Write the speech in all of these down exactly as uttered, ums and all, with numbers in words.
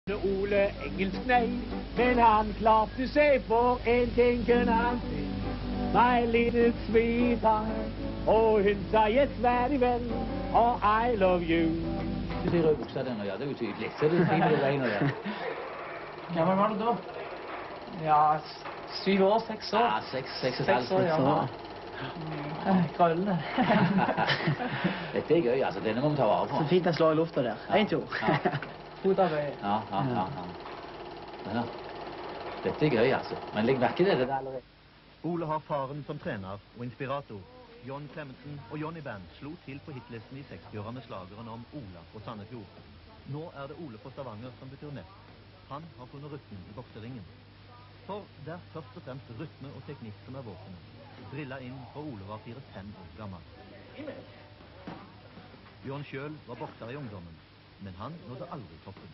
Ole engelsk nei, men han klarte seg for en ting kunne han si. My little sweetheart, og hun sa yes very well, og I love you. Det er rød buksa den, ja, det er jo tydelig. Så det er fint det regner der. Gammel var du da? Ja, syv år, seks år. Ja, seks, seks og et halvt. Seks år, ja. Grønne. Dette er gøy, altså. Denne må vi ta vare på. Så fint den slår i lufta der. En, to. Fotarbeid. Ja, ja, ja. Men ja, dette er gøy, altså. Men legg merke til det der allerede. Ole har faren som trener og inspirator. John Clemensen og Johnny Band slo til på hitlisten i sekstiåra med slageren om Ola på Sandefjord. Nå er det Ole på Stavanger som betyr mest. Han har funnet rytmen i bokseringen. For det er først og fremst rytme og teknikk som er våpenet. Drilla inn fra Ole var fire-fem år gammel. Bjørn sjøl var bokser i ungdommen, men han nådde aldri toppen.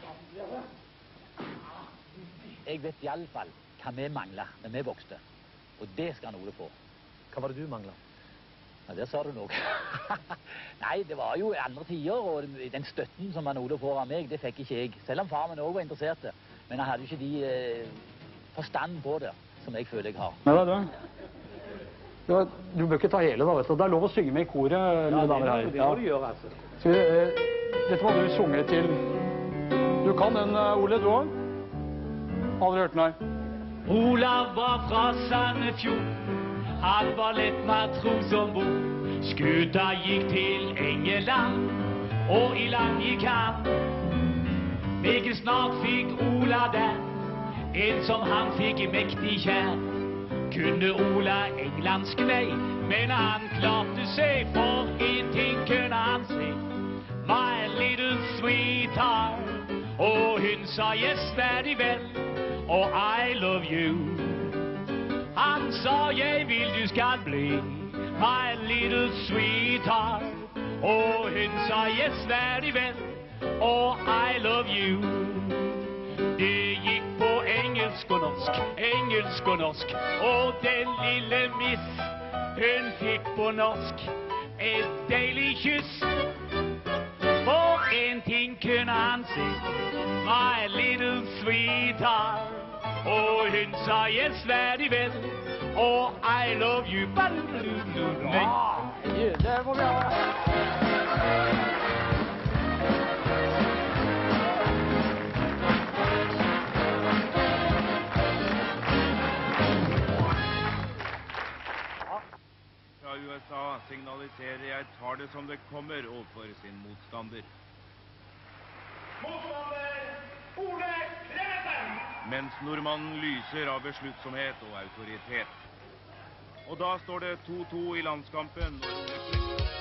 Jeg vet i alle fall hva vi mangler når vi bokste. Og det skal han Ole få. Hva var det du manglet? Ja, der sa du noe. Nei, det var jo andre tider, og den støtten som han Ole får av meg, det fikk ikke jeg. Selv om far min også var interessert. Men han hadde jo ikke de eh, forstand på det, som jeg føler jeg har. Nei, det er det. Du, du bør ikke ta hele da, vet du. Det er lov å synge med i koret, mine damer og herrer. Det må du gjøre, altså. Så, eh, dette må du sunge til. Du kan den, Ole, du også? Aldri hørt den her. Olav var fra Sandefjord, han var lett matros ombord. Skuta gikk til Engeland, og i land gikk han. Meget snart fikk Ola der, en som han fikk mektig kjær. Kunne Ola englandsk nei, men han klarte seg, for en ting kunne han si. My little sweetheart, og hun sa yes very vel, og I love you. Han sa jeg vil du skal bli, my little sweetheart, og hun sa yes very vel, og I love you. Det gikk på engelsk og norsk, engelsk og norsk, og den lille miss, hun fikk på norsk et deilig kyss. For en ting kunne han si, my little sweetheart, og hun sa yes very vel, og I love you. Ja, det må vi ha. U S A signaliserer jeg tar det som det kommer overfor sin motstander. Motstander Ole Clemensen! Mens nordmannen lyser av besluttsomhet og autoritet. Og da står det to to i landskampen når Ole Clemensen...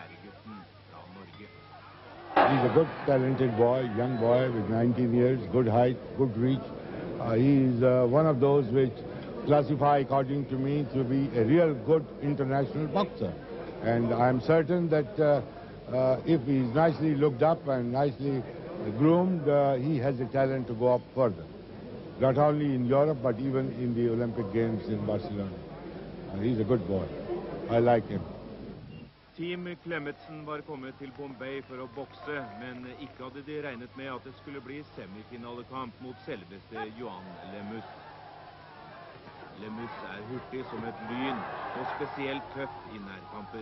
skjæregutten fra Norge. He's a good, talented boy, young boy with nineteen years, good height, good reach. Uh, he's uh, one of those which classify, according to me, to be a real good international boxer. And I'm certain that uh, uh, if he's nicely looked up and nicely groomed, uh, he has a talent to go up further. Not only in Europe, but even in the Olympic Games in Barcelona. Uh, he's a good boy. I like him. Team Klemetsen var kommet til Bombay for å bokse, men ikke hadde de regnet med at det skulle bli semifinalekamp mot selveste Johan Lemus. Lemus er hurtig som et lyn, og spesielt tøff i nærkamper.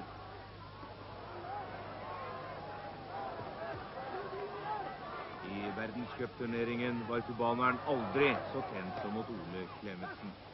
I verdenscupturneringen var kubaneren aldri så tent som mot Ole Klemetsen.